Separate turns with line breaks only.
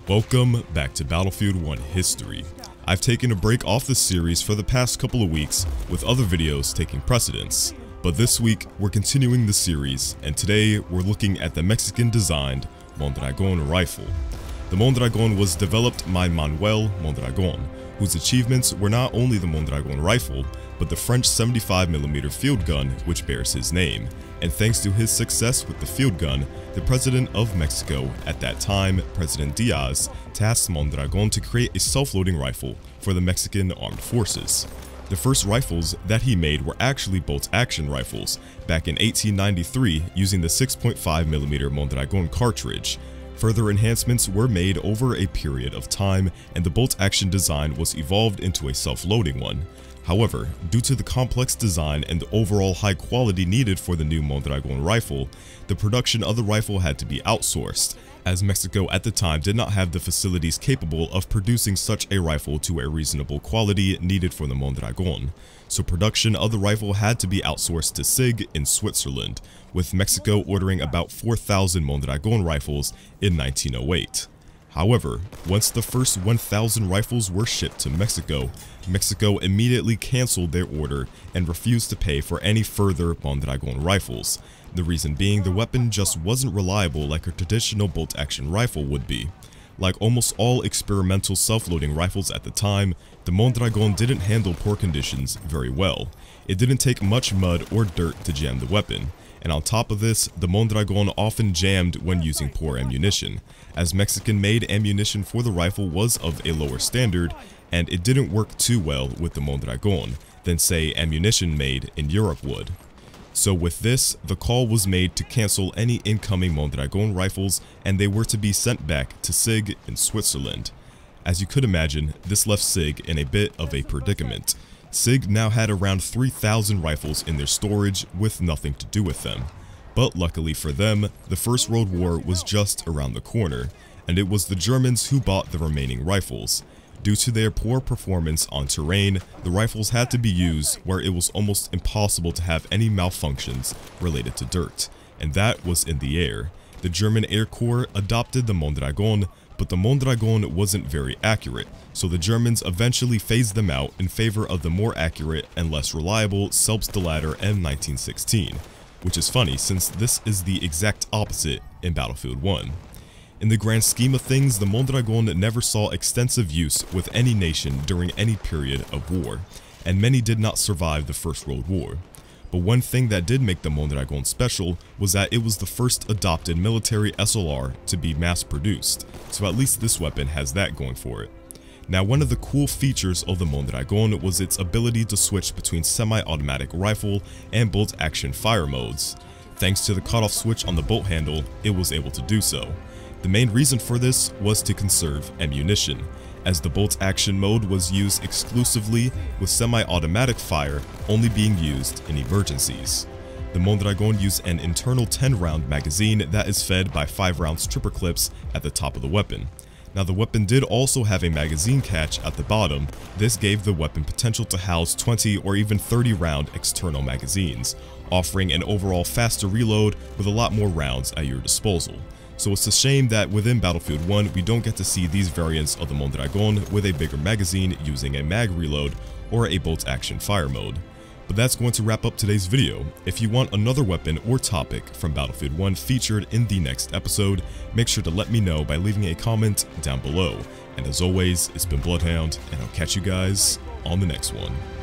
Welcome back to Battlefield 1 History. I've taken a break off the series for the past couple of weeks, with other videos taking precedence. But this week, we're continuing the series, and today we're looking at the Mexican-designed Mondragon rifle. The Mondragon was developed by Manuel Mondragon, whose achievements were not only the Mondragon rifle, but the French 75mm field gun which bears his name. And thanks to his success with the field gun, the president of Mexico at that time, President Diaz, tasked Mondragon to create a self-loading rifle for the Mexican armed forces. The first rifles that he made were actually bolt-action rifles back in 1893 using the 6.5mm Mondragon cartridge. Further enhancements were made over a period of time, and the bolt-action design was evolved into a self-loading one. However, due to the complex design and the overall high quality needed for the new Mondragon rifle, the production of the rifle had to be outsourced, as Mexico at the time did not have the facilities capable of producing such a rifle to a reasonable quality needed for the Mondragon. So production of the rifle had to be outsourced to SIG in Switzerland, with Mexico ordering about 4,000 Mondragon rifles in 1908. However, once the first 1,000 rifles were shipped to Mexico, Mexico immediately canceled their order and refused to pay for any further Mondragon rifles. The reason being the weapon just wasn't reliable like a traditional bolt-action rifle would be. Like almost all experimental self-loading rifles at the time, the Mondragon didn't handle poor conditions very well. It didn't take much mud or dirt to jam the weapon. And on top of this, the Mondragon often jammed when using poor ammunition, as Mexican-made ammunition for the rifle was of a lower standard, and it didn't work too well with the Mondragon than say ammunition made in Europe would. So with this, the call was made to cancel any incoming Mondragon rifles, and they were to be sent back to SIG in Switzerland. As you could imagine, this left SIG in a bit of a predicament. SIG now had around 3,000 rifles in their storage with nothing to do with them. But luckily for them, the First World War was just around the corner, and it was the Germans who bought the remaining rifles. Due to their poor performance on terrain, the rifles had to be used where it was almost impossible to have any malfunctions related to dirt, and that was in the air. The German Air Corps adopted the Mondragon, but the Mondragon wasn't very accurate, so the Germans eventually phased them out in favor of the more accurate and less reliable Selbstgelader M1916, which is funny since this is the exact opposite in Battlefield 1. In the grand scheme of things, the Mondragon never saw extensive use with any nation during any period of war, and many did not survive the First World War. But one thing that did make the Mondragon special was that it was the first adopted military SLR to be mass-produced, so at least this weapon has that going for it. Now, one of the cool features of the Mondragon was its ability to switch between semi-automatic rifle and bolt-action fire modes. Thanks to the cutoff switch on the bolt handle, it was able to do so. The main reason for this was to conserve ammunition, as the bolt-action mode was used exclusively with semi-automatic fire only being used in emergencies. The Mondragon used an internal 10-round magazine that is fed by 5-round stripper clips at the top of the weapon. Now, the weapon did also have a magazine catch at the bottom. This gave the weapon potential to house 20 or even 30-round external magazines, offering an overall faster reload with a lot more rounds at your disposal. So it's a shame that within Battlefield 1 we don't get to see these variants of the Mondragon with a bigger magazine using a mag reload or a bolt-action fire mode. But that's going to wrap up today's video. If you want another weapon or topic from Battlefield 1 featured in the next episode, make sure to let me know by leaving a comment down below. And as always, it's been Bloodhound, and I'll catch you guys on the next one.